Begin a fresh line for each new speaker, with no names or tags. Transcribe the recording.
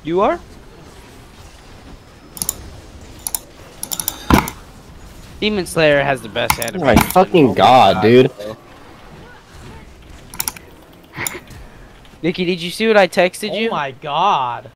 You are? Demon Slayer has the best
Oh
animation.
my fucking god, dude.
Nikki, did you see what I texted you?
Oh my god.